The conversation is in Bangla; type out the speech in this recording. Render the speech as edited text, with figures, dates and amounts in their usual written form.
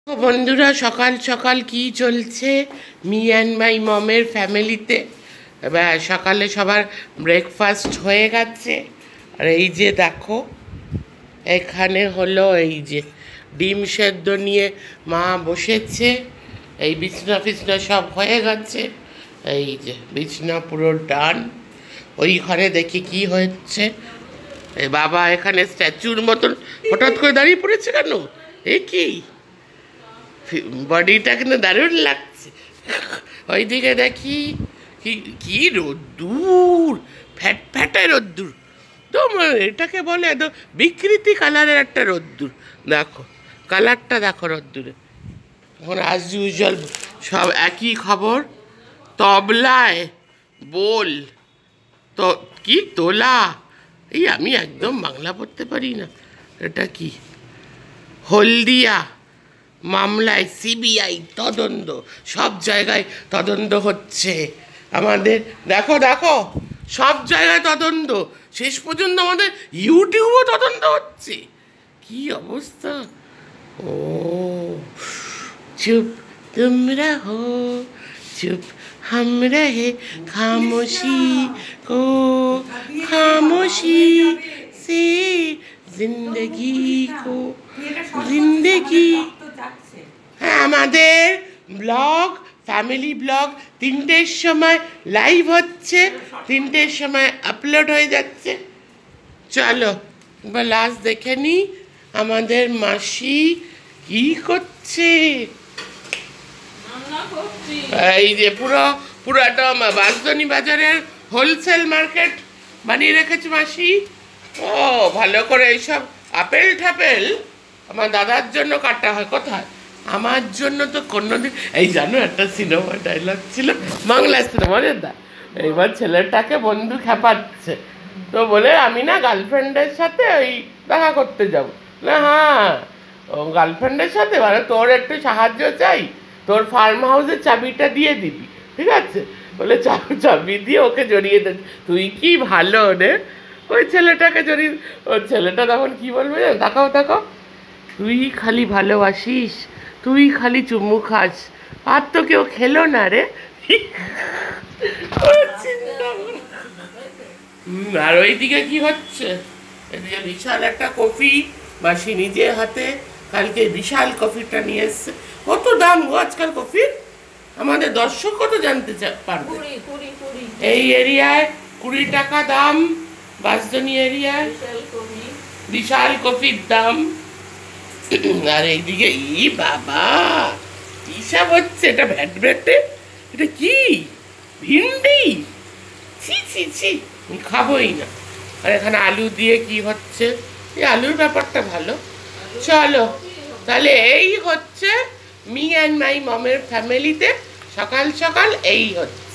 বন্ধুরা সকাল সকাল কি চলছে মি অ্যান্ড মাই মমের ফ্যামিলিতে। এবার সকালে সবার ব্রেকফাস্ট হয়ে গেছে। আর এই যে দেখো এখানে হলো এই যে ডিম সেদ্ধ নিয়ে মা বসেছে। এই বিছনা ফিছনা সব হয়ে গেছে। এই যে বিছনা পুরো ডান। ওই ঘরে দেখি কি হচ্ছে। এই বাবা এখানে স্ট্যাচুর মতন হঠাৎ করে দাঁড়িয়ে পড়েছে কেন? এ কি বডিটা কিন্তু দারুণ লাগছে। ওইদিকে দেখি কি কি রোদ্দুর, ফ্যাট ফ্যাটে রোদ্দুর। তো এটাকে বলে একদম বিকৃতি কালারের একটা রোদ্দুর। দেখো কালারটা দেখো রোদ্দুরে। এখন অ্যাজ ইউজুয়াল সব একই খবর। তবলায় বোল তো কি তোলা। এই আমি একদম বাংলা পড়তে পারি না। এটা কি? হলদিয়া মামলায় সিবিআই তদন্ত, সব জায়গায় তদন্ত হচ্ছে আমাদের। দেখো দেখো সব জায়গায় তদন্ত, শেষ পর্যন্ত আমাদের ইউটিউবও তদন্ত হচ্ছে। কি অবস্থা! ও চুপ তোমরা হো, চুপ हम रहे खामोशी को, खामोशी से जिंदगी को जिंदगी। হ্যাঁ আমাদের ব্লগ ফ্যামিলি ব্লগ 3টের সময় লাইভ হচ্ছে, 3টের সময় আপলোড হয়ে যাচ্ছে। চলো এবার লাস্ট দেখে নি আমাদের মাসি কি করছে। এই যে পুরো পুরাটা বাঁশদ্রোণী বাজারের হোলসেল মার্কেট বানিয়ে রেখেছে মাসি। ও ভালো করে এইসব আপেল ঠাপেল আমার দাদার জন্য কাটা হয়। কোথায়? আমার জন্য তো কোনোদিন। এই জানো একটা সিনেমা ডায়লগ ছিল, বাংলা সিনেমা দা, এইবার ছেলেটাকে বন্ধু খেপাচ্ছে তো বলে আমি না গার্লফ্রেন্ডের সাথে ওই দেখা করতে যাব না। হ্যাঁ ও গার্লফ্রেন্ডের সাথে মানে তোর একটু সাহায্য চাই, তোর ফার্ম হাউসের চাবিটা দিয়ে দিবি, ঠিক আছে? বলে চাবি দিয়ে ওকে জড়িয়ে দে। তুই কি ভালো রে ওই ছেলেটাকে জড়িয়ে। ওর ছেলেটা তখন কি বলবে জানো? তাকাও তাকাও, তুই খালি ভালোবাসিস, তুই খালি চুমু খাস, আর তো কেউ খেলো না রে। আর ওইদিকে কি হচ্ছে? এদিকে বিশাল একটা কফি মাসি নিজে হাতে কালকে বিশাল কফিটা নিয়ে এসছে। কত দাম গো আজকাল কফির? আমাদের দর্শক কত জানতে পারবে। এই এরিয়ায় 20 টাকা দাম, বাঁশদ্রোণী এরিয়ায় বিশাল কফির দাম। আর এইদিকে ই বাবা হিসাব হচ্ছে, এটা ভ্যাট ভ্যাটে, এটা কি ভিন্ডি, ছি ছি ছি আমি খাবোই না। আর এখানে আলু দিয়ে কি হচ্ছে, এই আলুর ব্যাপারটা ভালো। চলো তাহলে এই হচ্ছে মি অ্যান্ড মাই মমের ফ্যামিলিতে সকাল সকাল এই হচ্ছে।